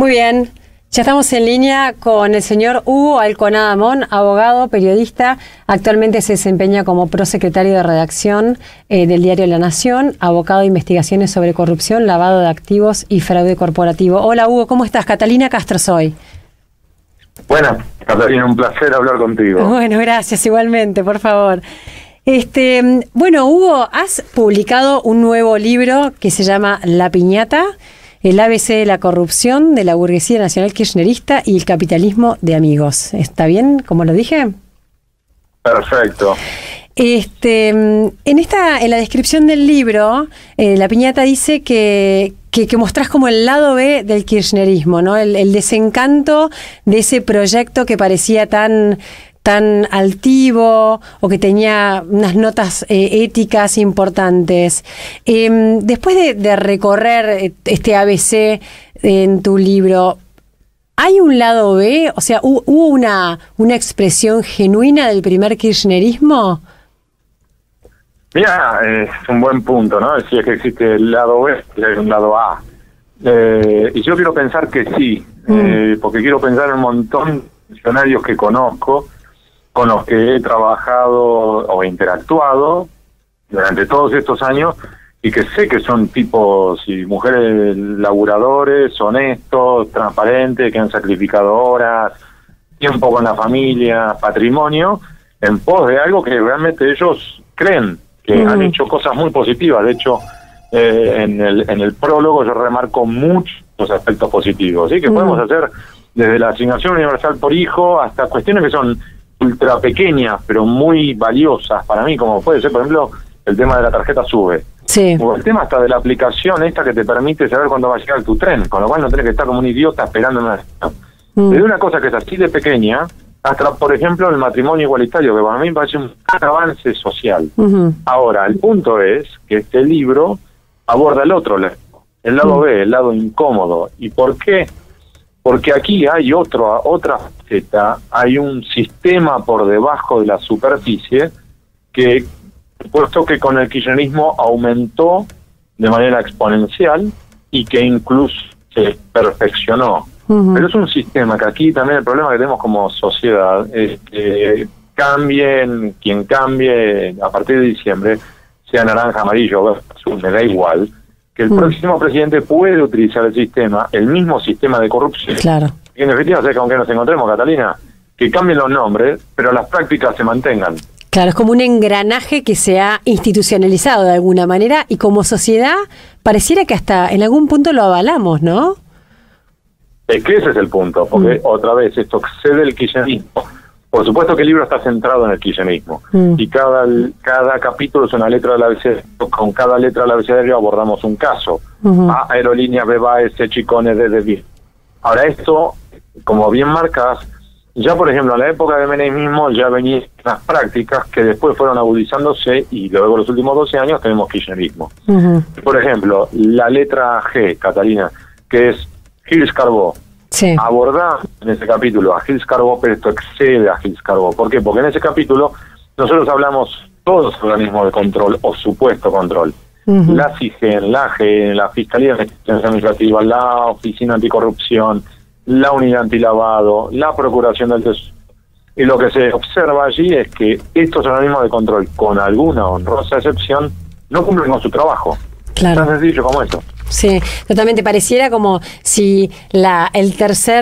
Muy bien, ya estamos en línea con el señor Hugo Alconada Mon, abogado, periodista, actualmente se desempeña como prosecretario de redacción del diario La Nación, abogado de investigaciones sobre corrupción, lavado de activos y fraude corporativo. Hola Hugo, ¿cómo estás? Catalina Castro soy. Buenas, Catalina, un placer hablar contigo. Bueno, gracias, igualmente, por favor. Bueno, Hugo, has publicado un nuevo libro que se llama La Piñata, el ABC de la corrupción de la burguesía nacional kirchnerista y el capitalismo de amigos. ¿Está bien, como lo dije? Perfecto. En la descripción del libro, La Piñata dice que mostrás como el lado B del kirchnerismo, ¿no? El desencanto de ese proyecto que parecía tan altivo o que tenía unas notas éticas importantes. Después de recorrer este ABC en tu libro, ¿hay un lado B? O sea, ¿hubo una expresión genuina del primer kirchnerismo? Mira, es un buen punto, ¿no? Decía que existe el lado B y hay un lado A. Y yo quiero pensar que sí, porque quiero pensar en un montón de funcionarios que conozco, con los que he trabajado o interactuado durante todos estos años y que sé que son tipos y mujeres laburadores, honestos, transparentes, que han sacrificado horas, tiempo con la familia, patrimonio, en pos de algo que realmente ellos creen que han hecho cosas muy positivas. De hecho, en el prólogo yo remarco muchos aspectos positivos, ¿sí? Que podemos hacer desde la asignación universal por hijo hasta cuestiones que son ultra pequeñas, pero muy valiosas para mí, como puede ser, por ejemplo, el tema de la tarjeta SUBE. Sí. O el tema hasta de la aplicación esta que te permite saber cuándo va a llegar tu tren, con lo cual no tenés que estar como un idiota esperando en una estación. Desde una cosa que es así de pequeña, hasta, por ejemplo, el matrimonio igualitario, que para mí me parece un gran avance social. Ahora, el punto es que este libro aborda el otro lado, el lado B, el lado incómodo. ¿Y por qué? Porque aquí hay otra faceta, hay un sistema por debajo de la superficie que, puesto que con el kirchnerismo aumentó de manera exponencial y que incluso se perfeccionó. Pero es un sistema que aquí también el problema que tenemos como sociedad es que cambien, quien cambie a partir de diciembre, sea naranja, amarillo o azul, me da igual, que el próximo presidente puede utilizar el mismo sistema de corrupción. Claro. Y en definitiva, sé que aunque nos encontremos, Catalina, que cambien los nombres, pero las prácticas se mantengan. Claro, es como un engranaje que se ha institucionalizado de alguna manera y como sociedad pareciera que hasta en algún punto lo avalamos, ¿no? Es que ese es el punto, porque otra vez esto excede el kirchnerismo. Por supuesto que el libro está centrado en el kirchnerismo y cada capítulo es una letra del abecedario. Con cada letra del abecedario abordamos un caso. A, aerolínea, B, B, S, Chicones, D, D. Ahora esto, como bien marcas, ya por ejemplo en la época de menemismo ya venían las prácticas que después fueron agudizándose y luego los últimos 12 años tenemos kirchnerismo. Por ejemplo, la letra G, Catalina, que es Gilles Carbó. Sí. Abordar en ese capítulo a Gilles Carbó, pero esto excede a Gilles Carbó. ¿Por qué? Porque en ese capítulo nosotros hablamos todos los organismos de control o supuesto control. La CIGEN, la AGEN, la Fiscalía de Investigación Administrativa, la Oficina Anticorrupción, la Unidad Antilavado, la Procuración del Tesoro. Y lo que se observa allí es que estos organismos de control, con alguna honrosa excepción, no cumplen con su trabajo. Claro. Tan sencillo como esto. Sí, totalmente. Pareciera como si el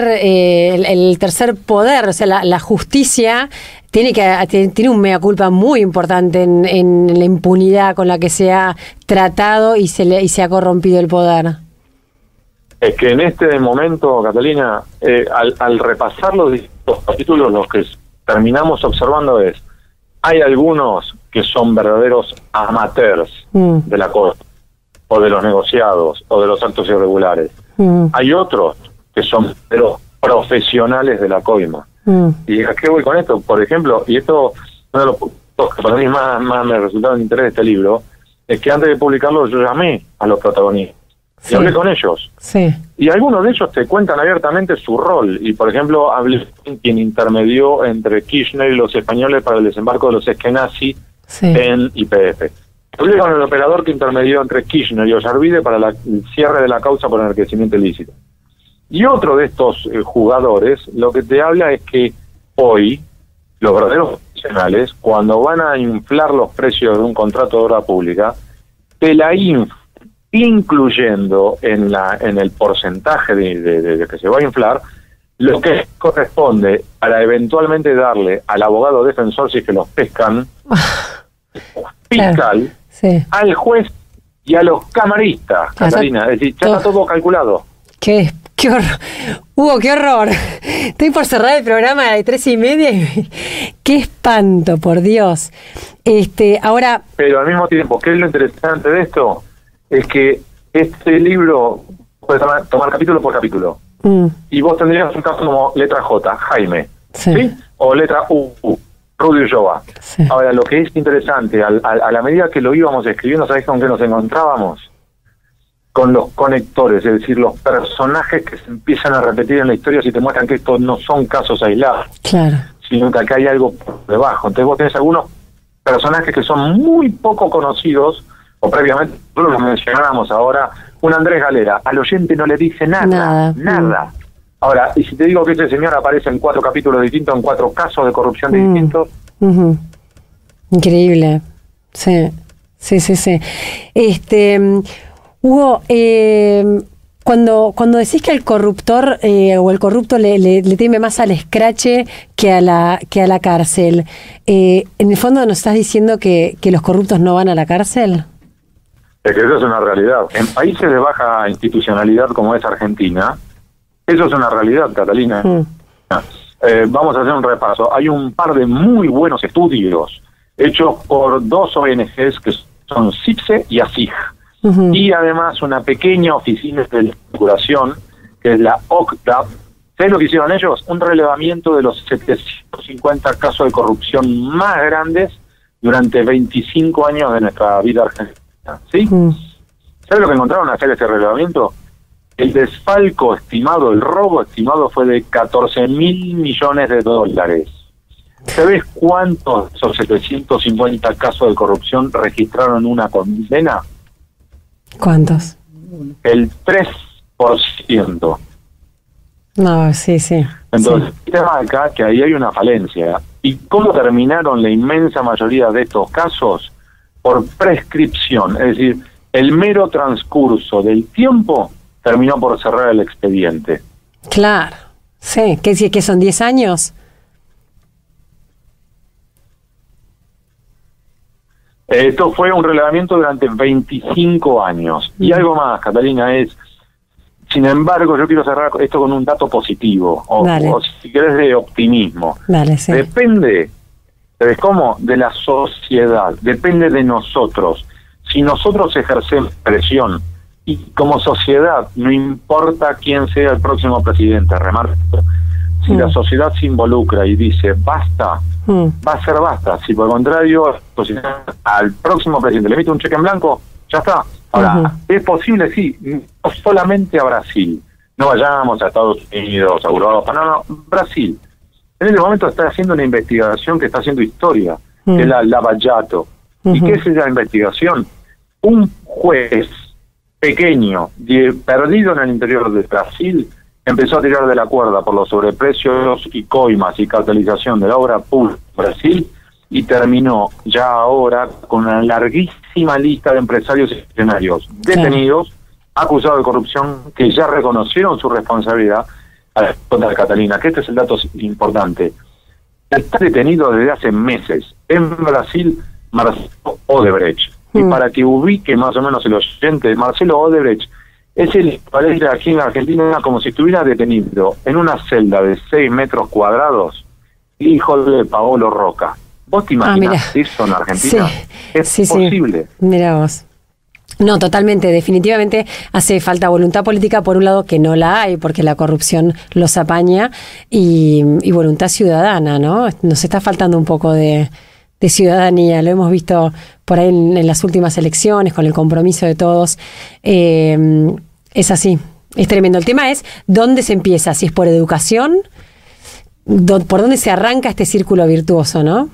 tercer poder, o sea, la justicia tiene un mea culpa muy importante en la impunidad con la que se ha tratado y se ha corrompido el poder. Es que en este momento, Catalina, al repasar los distintos capítulos, lo que terminamos observando hay algunos que son verdaderos amateurs de la cosa, o de los negociados, o de los actos irregulares. Hay otros que son profesionales de la coima. ¿Y a qué voy con esto? Por ejemplo, y esto, uno de los puntos que para mí más me resultado de interés de este libro, es que antes de publicarlo yo llamé a los protagonistas y hablé con ellos. Sí. Y algunos de ellos te cuentan abiertamente su rol. Y, por ejemplo, hablé con quien intermedió entre Kirchner y los españoles para el desembarco de los Eskenazi en YPF. Hablé con el operador que intermedió entre Kirchner y Ollarvide para el cierre de la causa por enriquecimiento ilícito. Y otro de estos jugadores lo que te habla es que hoy los verdaderos profesionales, cuando van a inflar los precios de un contrato de obra pública, te la incluyendo en el porcentaje de que se va a inflar, lo que corresponde para eventualmente darle al abogado defensor, si es que los pescan, fiscal, claro, sí, al juez y a los camaristas, Catalina. Es decir, ya está todo calculado. Qué horror. Hugo, qué horror. Estoy por cerrar el programa de 3:30 y qué espanto, por Dios. Ahora... Pero al mismo tiempo, ¿qué es lo interesante de esto? Es que este libro puede tomar capítulo por capítulo. Y vos tendrías un caso como letra J, Jaime, ¿sí? O letra U, Rudy Ulloa. Sí. Ahora, lo que es interesante, a la medida que lo íbamos escribiendo, ¿sabés con qué nos encontrábamos? Con los conectores, es decir, los personajes que se empiezan a repetir en la historia si te muestran que estos no son casos aislados, claro, sino que acá hay algo por debajo. Entonces vos tenés algunos personajes que son muy poco conocidos, o previamente, nosotros lo mencionábamos ahora, un Andrés Galera, al oyente no le dice nada. Ahora, y si te digo que ese señor aparece en 4 capítulos distintos, en 4 casos de corrupción distintos. Increíble. Sí. Hugo, cuando decís que el corruptor o el corrupto le teme más al escrache que a la cárcel, en el fondo nos estás diciendo que los corruptos no van a la cárcel. Es que eso es una realidad. En países de baja institucionalidad como es Argentina, eso es una realidad, Catalina. Vamos a hacer un repaso. Hay un par de muy buenos estudios hechos por 2 ONGs que son CIPSE y ASIG. Y además una pequeña oficina de curación, que es la OCTA. ¿Sabes lo que hicieron ellos? Un relevamiento de los 750 casos de corrupción más grandes durante 25 años de nuestra vida argentina. ¿Sí? ¿Sabes lo que encontraron al hacer ese relevamiento? El desfalco estimado, el robo estimado fue de 14.000 millones de dólares. ¿Sabes cuántos de esos 750 casos de corrupción registraron una condena? ¿Cuántos? El 3%. No, sí. Entonces, te marca que ahí hay una falencia. ¿Y cómo terminaron la inmensa mayoría de estos casos? Por prescripción, es decir, el mero transcurso del tiempo terminó por cerrar el expediente. Claro, sí, ¿que son 10 años? Esto fue un relevamiento durante 25 años. Y algo más, Catalina, sin embargo, yo quiero cerrar esto con un dato positivo, o si querés de optimismo. Dale, sí. Depende, ¿sabes cómo? De la sociedad, depende de nosotros. Si nosotros ejercemos presión, y como sociedad, no importa quién sea el próximo presidente, remarco, si la sociedad se involucra y dice basta, va a ser basta. Si por el contrario al próximo presidente le emite un cheque en blanco, ya está. Ahora, ¿es posible? Sí, no solamente a Brasil. No vayamos a Estados Unidos, a Europa, no, Brasil. En este momento está haciendo una investigación que está haciendo historia, que es la Lava Jato. ¿Y qué es esa investigación? Un juez pequeño, perdido en el interior de Brasil, empezó a tirar de la cuerda por los sobreprecios y coimas y cartelización de la obra pública en Brasil, y terminó ya ahora con una larguísima lista de empresarios y funcionarios detenidos, acusados de corrupción, que ya reconocieron su responsabilidad a la contra de Catalina, que este es el dato importante. Está detenido desde hace meses en Brasil Marcelo Odebrecht. Y para que ubique más o menos el oyente, Marcelo Odebrecht es el equivalente aquí en Argentina como si estuviera detenido en una celda de 6 metros cuadrados, hijo de Paolo Roca. ¿Vos te imaginás eso en Argentina? Sí, es posible. Sí. Mirá vos. No, totalmente, definitivamente hace falta voluntad política, por un lado, que no la hay, porque la corrupción los apaña, y voluntad ciudadana, ¿no? Nos está faltando un poco de ciudadanía, lo hemos visto por ahí en las últimas elecciones, con el compromiso de todos. Es así, es tremendo. El tema es dónde se empieza, si es por educación, por dónde se arranca este círculo virtuoso, ¿no?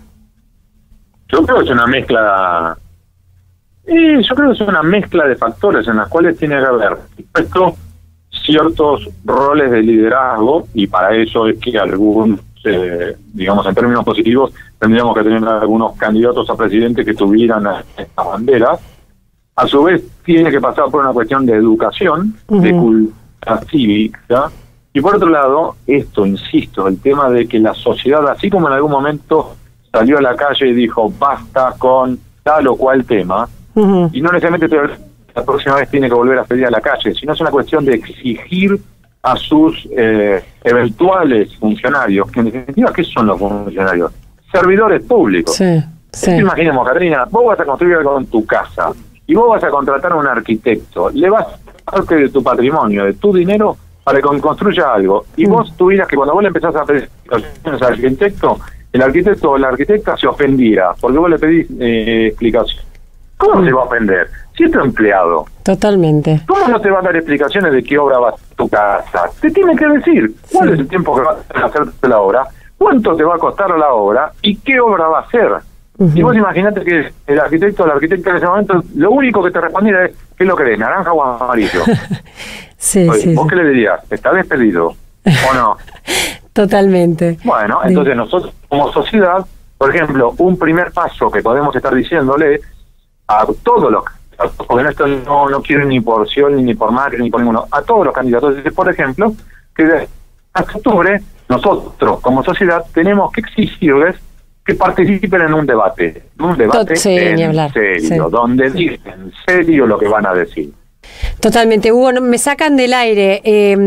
Yo creo que es una mezcla. Yo creo que es una mezcla de factores en las cuales tiene que haber, por supuesto, ciertos roles de liderazgo, y para eso es que algunos, digamos, en términos positivos, tendríamos que tener algunos candidatos a presidente que tuvieran estas banderas. A su vez, tiene que pasar por una cuestión de educación, de cultura cívica, y por otro lado, esto, insisto, el tema de que la sociedad, así como en algún momento salió a la calle y dijo, basta con tal o cual tema, y no necesariamente la próxima vez tiene que volver a salir a la calle, sino es una cuestión de exigir a sus eventuales funcionarios, que en definitiva, ¿qué son los funcionarios? Servidores públicos. Sí. Imaginemos, Catarina, vos vas a construir algo en tu casa, y vos vas a contratar a un arquitecto, le vas a dar parte de tu patrimonio, de tu dinero, para que construya algo, y vos tuvieras que cuando vos le empezás a pedir explicaciones al arquitecto, el arquitecto o la arquitecta se ofendiera, porque vos le pedís explicaciones. ¿Cómo se va a ofender? Si es tu empleado. Totalmente. ¿Cómo no te va a dar explicaciones de qué obra va a tu casa? Te tiene que decir cuál es el tiempo que va a hacer la obra, cuánto te va a costar la obra y qué obra va a hacer. Y vos imaginate que el arquitecto o la arquitecta en ese momento, lo único que te respondiera es, ¿qué lo querés, naranja o amarillo? Oye, ¿vos qué le dirías? ¿Está despedido o no? Totalmente. Bueno, entonces nosotros como sociedad, por ejemplo, un primer paso que podemos estar diciéndole a todos los candidatos, porque esto no quieren ni por Scioli, ni por Macri, ni por ninguno, a todos los candidatos, por ejemplo, que hasta octubre nosotros como sociedad tenemos que exigirles que participen en un debate en serio, donde digan en serio lo que van a decir. Totalmente, Hugo, me sacan del aire.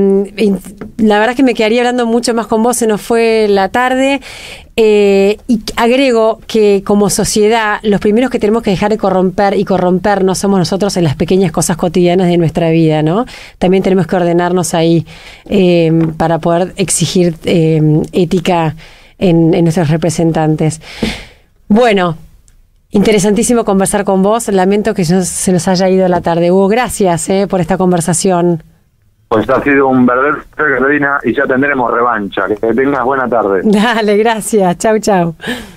La verdad es que me quedaría hablando mucho más con vos, se nos fue la tarde. Y agrego que como sociedad, los primeros que tenemos que dejar de corrompernos somos nosotros en las pequeñas cosas cotidianas de nuestra vida, ¿no? También tenemos que ordenarnos ahí para poder exigir ética en nuestros representantes. Bueno, interesantísimo conversar con vos. Lamento que se nos haya ido la tarde. Hugo, gracias por esta conversación. Pues ha sido un verdadero placer, Carolina, y ya tendremos revancha. Que tengas buena tarde. Dale, gracias. Chau, chau.